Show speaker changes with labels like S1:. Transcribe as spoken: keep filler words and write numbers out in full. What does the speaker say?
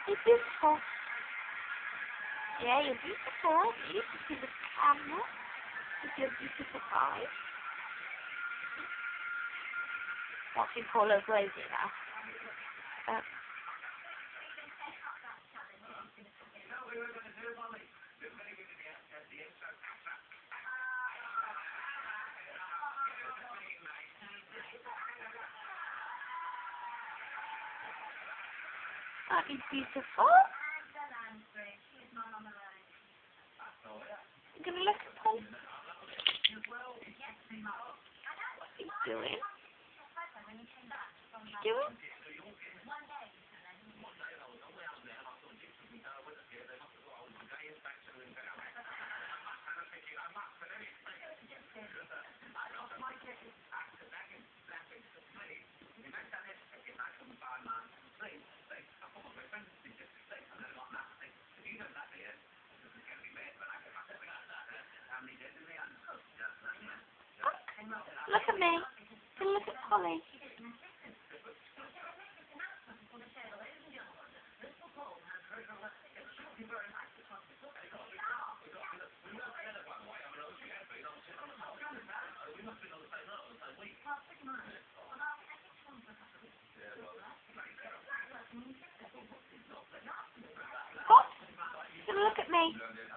S1: You're beautiful. Yeah, you're beautiful, aren't you? To the camera. With your beautiful eyes. Watching Paulo Glazy now. Uh, Aren't you beautiful? You gonna look at Paul? What's he doing? What's he doing? Look at me. Look at Polly. What? Look at me.